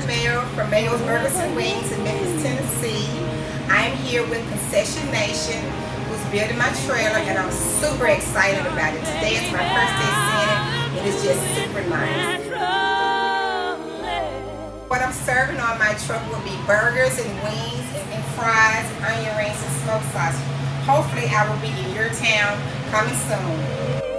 Mayo from Mayo's Burgers and Wings in Memphis, Tennessee. I'm here with Concession Nation, who's building my trailer, and I'm super excited about it. Today is my first day seeing it, and it's just super nice. What I'm serving on my truck will be burgers and wings and fries and onion rings and smoked sausage. Hopefully I will be in your town coming soon.